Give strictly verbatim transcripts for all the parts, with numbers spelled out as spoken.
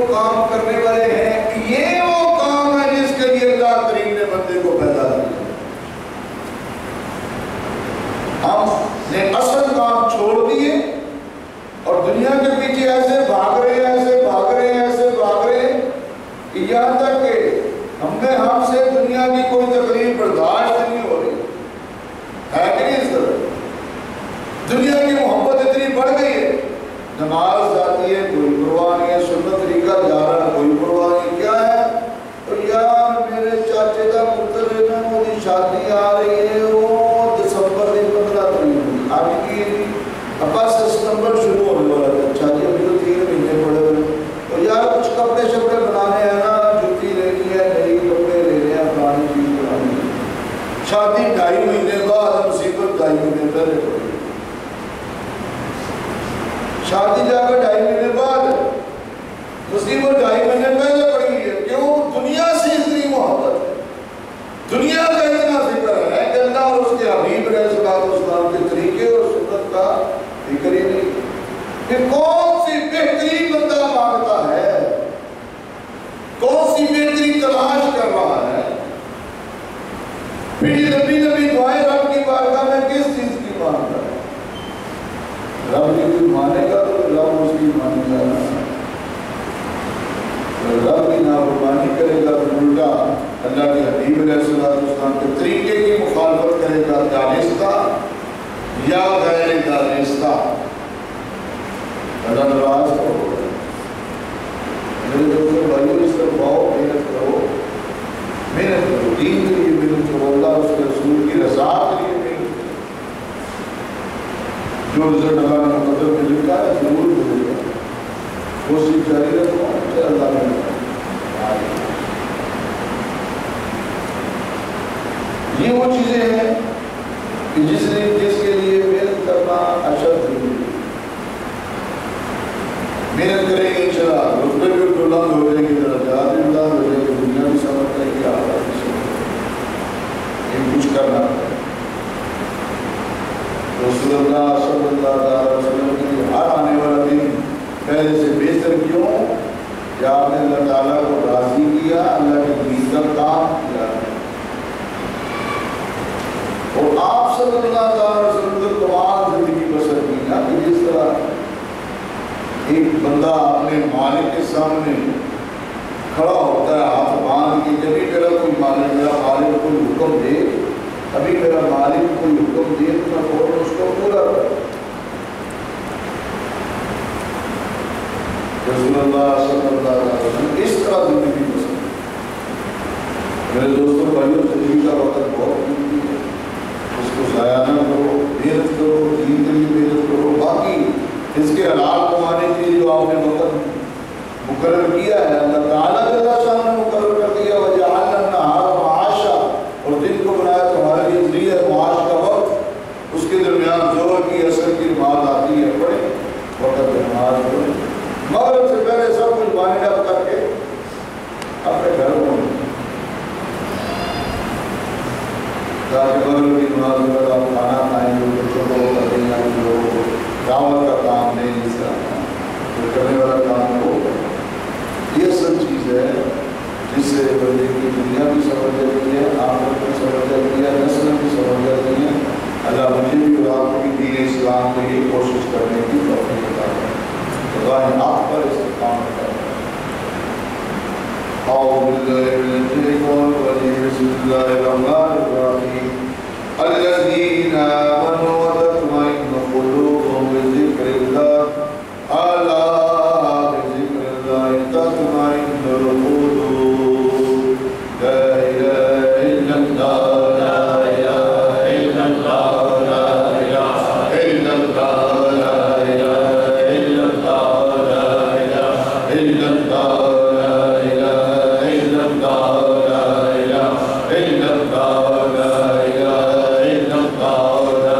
काम करने वाले हैं। ये वो काम है जिसके लिए अल्लाह करीम ने बंदे को पैदा किया। हमने असल काम छोड़ दिए और दुनिया के पीछे ऐसे भाग रहे हैं, ऐसे भाग रहे हैं, ऐसे भाग रहे हैं कि यहाँ तक कि हमने हमसे दुनिया की कोई तकलीफ बर्दाश्त नहीं हो रही है कि नहीं। इस तरह दुनिया की मोहब्बत इतनी बढ़ गई है, नमाज आती है कोई परवाह नहीं है, सुन्नत तरीका जा रहा कोई परवाह नहीं, क्या है तो यार मेरे चाचे का पुत्र है ना, वो शादी आ रही है, वो दिसंबर की पंद्रह तारीख आज की अब सितंबर शुरू होने वाला है। अच्छा जी अभी तो तीन महीने पड़े हुए, तो यार कुछ कपड़े शपड़े बनाने हैं ना, जुती लेनी है, नई कपड़े लेने हैं, पुरानी चीज बनानी है। शादी ढाई महीने बाद, मुसीबत ढाई महीने पहले पड़ी। शादी जाकर ढाई महीने बाद, मुसीबत ढाई महीने पहले पड़ी है। क्यों? दुनिया से इतनी मोहब्बत है, दुनिया का इतना फिक्र है कि अल्लाह और उसके हबीब अलैहिस्सलाम के तरीके और सुन्नत का फिक्र ही नहीं कि कौन सी बेहतरीन बंदा मांगता है, कौन सी बेहतरीन तलाश कर रहा है। फिर ये नबी नबी दुआएं रब की बारगाह में किस चीज की मांगता है? रब की कोई मानेगा तो रब उसकी मानेगा ना, रब की नाफरमानी करेगा तो उल्टा अल्लाह के हबीब अलैहिस्सलाम के तरीके की मुखालफत करेगा, दानिस्ता या गैर दानिस्ता, अल्लाह नाराज होगा। मेरे दोस्तों भाइयों, इस तरफ आओ, मेहनत करो, मेहनत करो, दीन के लिए मेहनत करो, अल्लाह उसके रसूल की रज़ा के लिए मेहनत करो। जो रिजल्ट अल्लाह ने मुकद्दर में लिखा है जरूर मिलेगा, कोशिश जारी रखो, अल्लाह ने ये वो चीजें हैं कि जिसने जिसके लिए मेहनत करना अशद जरूरी है। मेहनत करेंगे इंशाअल्लाह, रुतबे भी बुलंद हो जाएगी, दर्जात भी बुलंद हो जाएगी, दुनिया भी समझ जाएगी, आखिरत भी समझ जाएगी। ये कुछ करना है। रसूलुल्लाह सल्लल्लाहु अलैहि वसल्लम के लिए हर आने वाला दिन पहले से बेहतर क्यों? कि आपने अल्लाह ताला को राजी किया, अल्लाह के दीन का काम किया और आप सल्लल्लाहु अलैहि वसल्लम तमाम जिंदगी बसर की ना। कि जिस तरह एक बंदा अपने मालिक के सामने खड़ा होता है हाथ बांध के, जब भी मेरा कोई मालिक मेरा मालिक कोई हुक्म दे, अभी मेरा मालिक कोई हुक्म दे तो मैं फौरन उसको पूरा कर। रसूलुल्लाह सल्लल्लाहु अलैहि वसल्लम इस तरह जिंदगी बसर। मेरे दोस्तों भाइयों, जिंदगी का वक्त बहुत कीमती है, उसको ज़ाया न करो, मेहनत करो, दीन के लिए मेहनत करो। बाकी इसके हलाल कमाने के लिए जो आपने वक्त मुकर्रर किया है, अल्लाह ताला के सामने मुकर्रर कर दिया, वजअलना नहारा माशा, और दिन को बनाया तुम्हारे लिए ज़रिया माश का वक्त। उसके दरमियान ज़ोहर की असर की नमाज आती है, पढ़े वक्त नमाज पढ़े, मगरिब से पहले सब कुछ वाइंड अप करके अपने घर में ताकि मगरिब की नमाज में आप खाना खाएंगे, बच्चों को करेंगे, जो दावत का काम नहीं, जिसका जो करने वाला काम हो। ये सब चीज़ है जिससे बंदे की दुनिया भी समझ जाती है, आखिरत भी समझ जाती है, नस्ल भी समझ जाती है। अल्लाह मुझे भी और आपको भी दीन इस्लाम के लिए कोशिश करने की तौफीक अता फरमाए। आप पर इस काम करें। Allah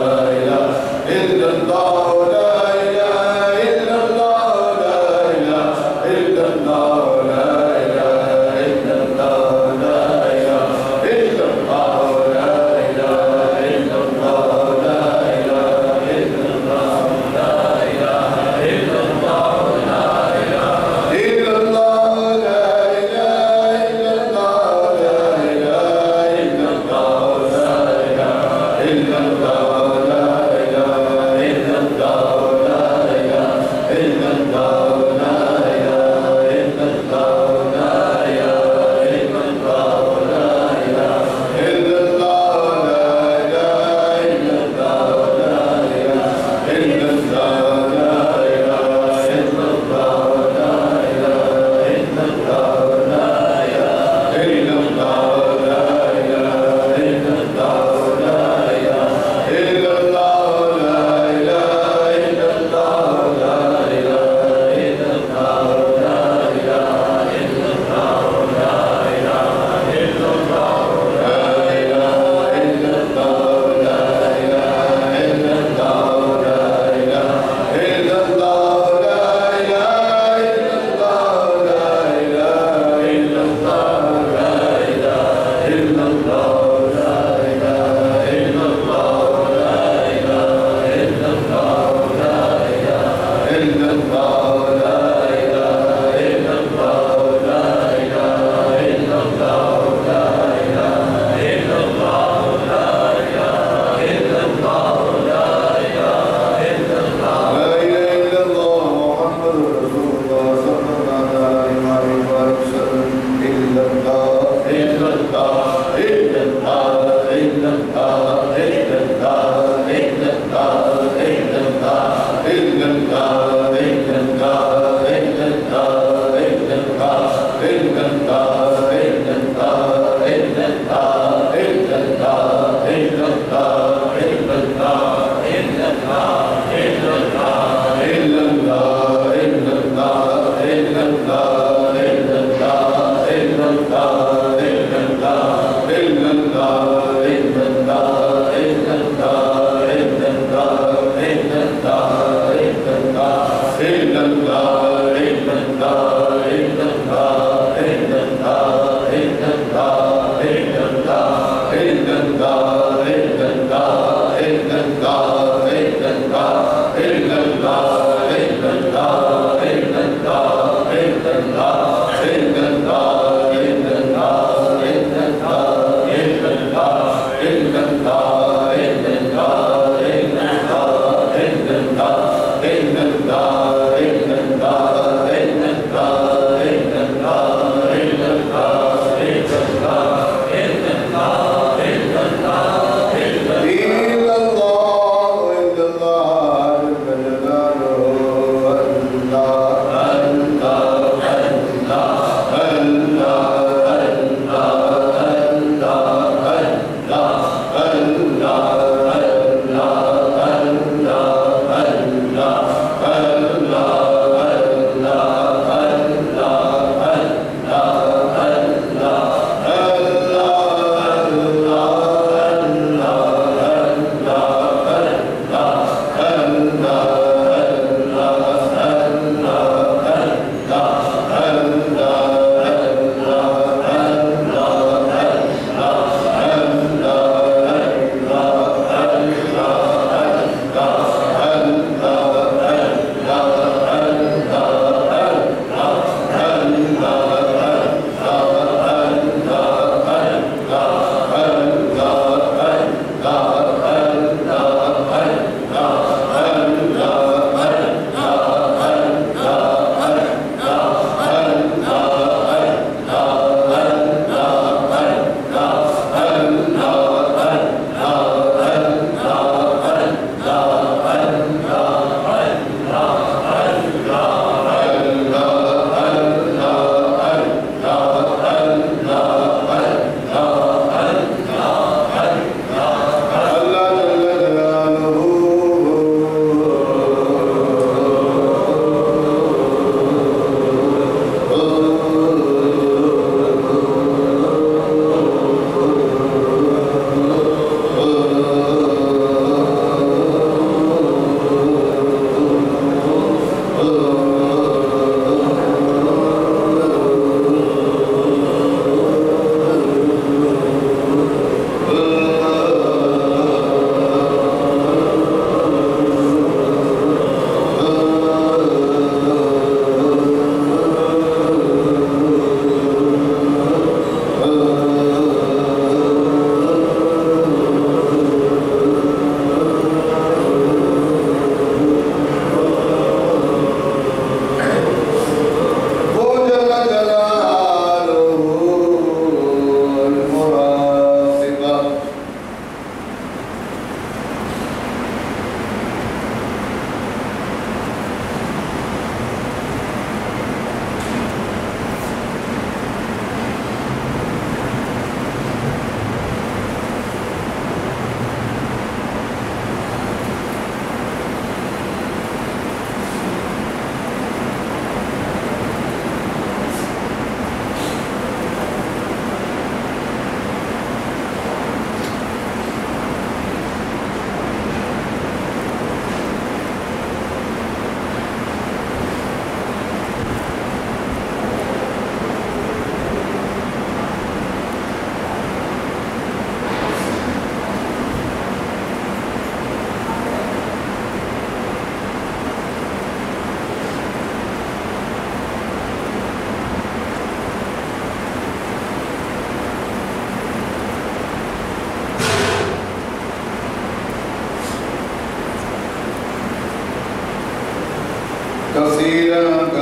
कसीरं